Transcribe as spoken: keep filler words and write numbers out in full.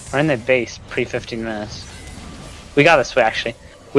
We're in the base pre fifteen minutes. We got this way, actually.